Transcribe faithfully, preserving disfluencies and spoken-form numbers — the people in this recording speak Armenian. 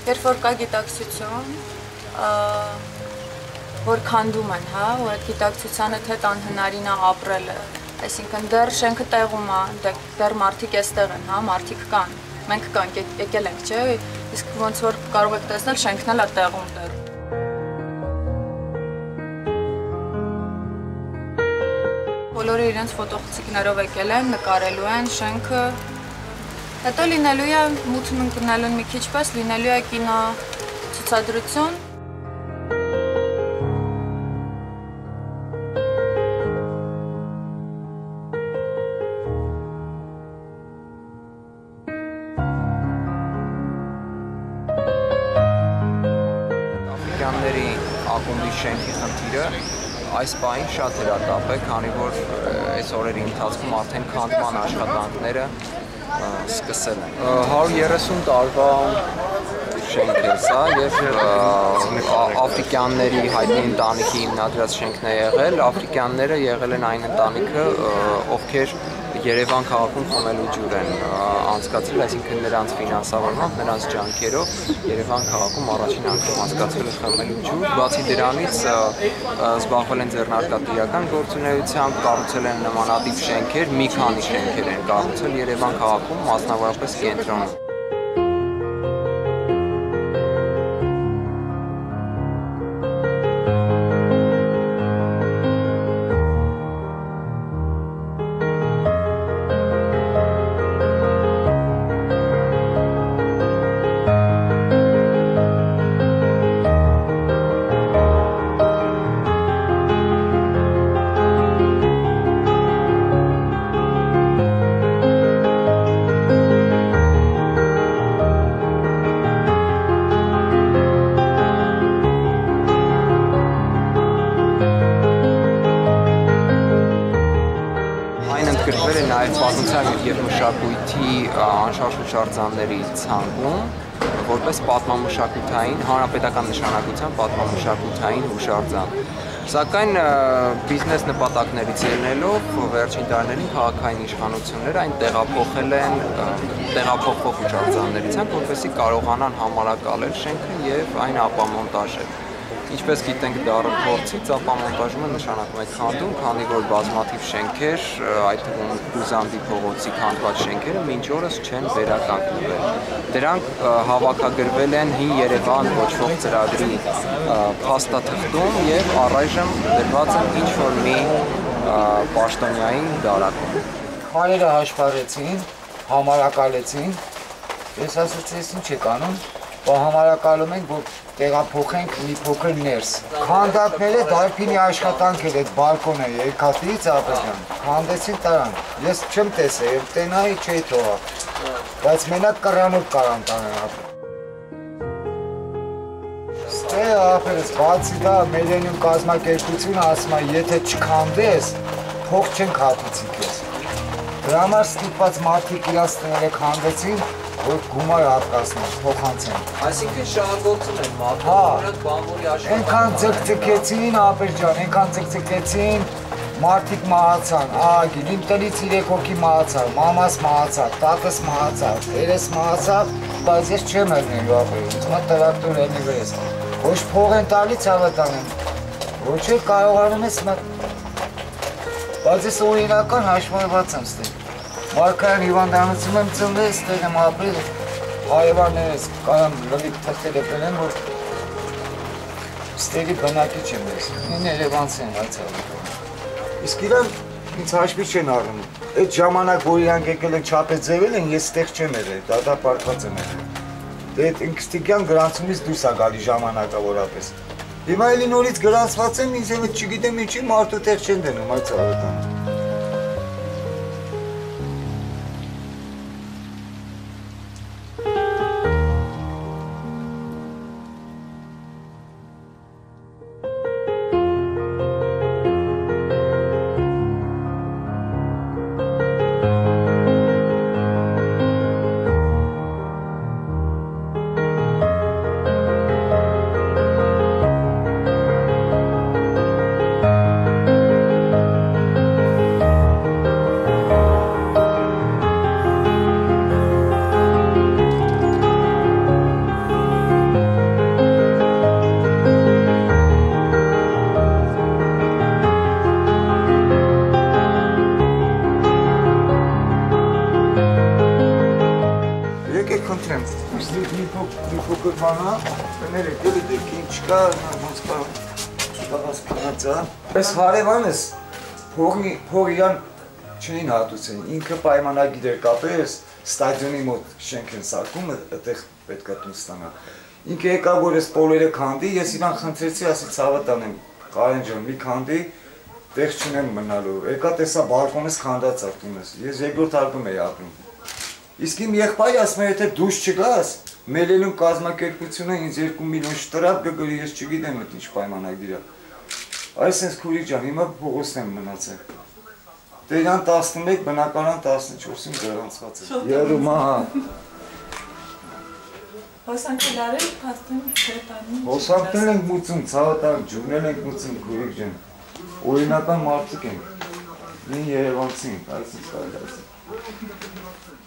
Երբ որ կա գիտակցություն, որ քանդում են, հա, ու այդ գիտակցությանը թե անհնարին է ապրելը, այսինքն դեռ շենքը տեղում է, դեռ մարդիկ էստեղ են, հա, մարդիկ կան, մենք կանք, եկել ենք, չէ, իսկ ոնց որ կարող եք տեսնել, շենքն էլ է տեղում դեռ։ Բոլորը իրենց ֆոտոխցիկներով եկել են, նկարելու են շենքը, հետո լինելու է մութն ընկնելուն մի քիչ պես, լինելու է կինո ցուցադրություն։ Աֆրիկյանների ակումբի շենքի խնդիրը այս պահին շատ հրատապ է, քանի որ այս օրերի ընթացքում արդեն քանդման աշխատանքները սկսել են։ հարյուր երեսուն տարվա շենք է սա եւ աֆրիկյանների հայտնի ընտանիքի հիմնադրած շենքն է եղել։ Աֆրիկյանները եղել են այն ընտանիքը, ովքեր Երևան քաղաքում խմելու ջուր են անցկացրել, այսինքն նրանց ֆինանսավորմամբ, նրանց ջանքերով Երևան քաղաքում առաջին անգամ անցկացվել է խմելու ջուր։ Բացի դրանից զբաղվել են ձեռնարկատիրական գործունեությամբ, կառուցել են նմանատիպ շենքեր, մի քանի շենքեր են կառուցել Երևան քաղաքում, մասնավորապես կենտրոնում։ Գրվել է նաև պատմության և մշակույթի անշարժ հուշարձանների ցանկում, որպես պատմամշակութային, հանրապետական նշանակության պատմամշակութային հուշարձան։ Սակայն բիզնես նպատակներից ելնելով վերջին տարիներին քաղաքային իշխանությունները այն տեղափոխել են տեղափոխվող հուշարձանների ցանկ, որպեսզի կարողանան համարակալել շենքը և այն ապամոնտաժել։ Ինչպես գիտենք դառը փորձից, ապամոնտաժումը նշանակում է քանդում, քանի որ բազմաթիվ շենքեր, այդ թվում Բուզանդի փողոցի քանդված շենքերը մինչ օրս չեն վերականգնվել։ Դրանք հավաքագրվել են Հին Երևան կոչվող ծրագրի փաստաթղթում եւ առայժմ դրված են ինչ-որ մի պաշտոնյայի դարակում։ Քարերը հաշվառեցին, համարակալեցին, ես ասացի, ես ինչ եք անում, համարակալում ենք, որ տեղափոխենք մի փոքր ներս։ Քանդակները դարբինի աշխատանքեր այդ բալկոնը երկաթից ապեջան, քանդեցին տարան։ Ես չեմ տեսել, եւ տենայի չէի թողա, բայց մենակ կռանով կարան տանեն ապը։ Ստե ապերս, բացի դա Միլենիում կազմակերպությունը ասում է, եթե չքանդես, փող չենք հատուցի քեզ։ Դրա համար ստիպված մարդիկ իրաց տները քանդեցին, որ գումար արտասնեն, փոխանցեն։ Այսինքն շահագործում են մարդու, որոնք բանվորի աշխատանք։ Այնքան ձգձգեցին, ապեր ջան, այնքան ձգձգեցին, մարդիկ մահացան, ահագին, իմ տնից երեք հոգի մահացավ, մամաս մահացավ, տատս մահացավ, երես մահացավ, բայց ես չեմ ելնելու ապեր, ինձ մոտ տրակտոր ելնի վրես։ Ոչ փող են տալիս հավատանեմ, ոչ էլ կարողանում ես մտ։ Բայց ես օրինական հաշվարված եմ ստեղ։ Մարկայան հիվանդանոցում եմ ծնվել, ստեղ եմ ապրել, հարևաններս կարամ լվիկ թղթերը բնեմ, որ ստեղի բնակիչ եմ ես, ինձ Երևանցի են այցալում։ Իսկ իրան ինձ հաշվի չեն առնում, այդ ժամանակ, որ իրանք եկել են չապետ ձևել են, ես ստեղ չեմ եղել, դատապարտված եմ եղել։ Դե այդ ինքստիկյան գրանցումից դուրս է գալի ժամանակավորապես։ Հիմա էլի նորից գրանցված եմ, ինձ եմ չգիտեմ ինչի մարդու տեղ չեն դնում այցալական։ մի փոքր բանա, կներեք, էլի դեպքի ինչ կա, ոնց կա, չկաղաց կնացա։ Այս հարևանս փողի իրան չէին հատուցեն, ինքը պայմանագիր էր կապել, ես ստադիոնի մոտ շենք են սարքում, այդտեղ պետք է տուն ստանա։ Ինքը եկավ, որ ես պոլերը քանդի, ես իրան խնդրեցի, ասի ցավը տանեմ, Կարեն ջան, մի քանդի, տեղ չունեմ մնալու, եկա տեսա բալկոնից քանդած ա տունս, ես երկրորդ հարկում էի ապրում։ Իսկ իմ եղբայրը ասում է, եթե դուրս չգաս, Մելելուն կազմակերպությունը ինձ երկու միլիոն շտրապ կգրի, ես չգիտեմ այդ ինչ պայմանագիր ա։ Այս sense քուրի ջան, հիմա փողոցն եմ մնացել։ Դե իրան տասնմեկ, բնակարան տասնչորսին գրանցված է։ Երում ահա։ Հոսանքել արել, փաստում չետանի։ Հոսանքել ենք մուծում, ցավատան, ջուրնել ենք մուծում, քուրիկ ջան։ Օրինական մարդիկ ենք։ Մին երևանցի ենք, այսինքն կարելի ասել։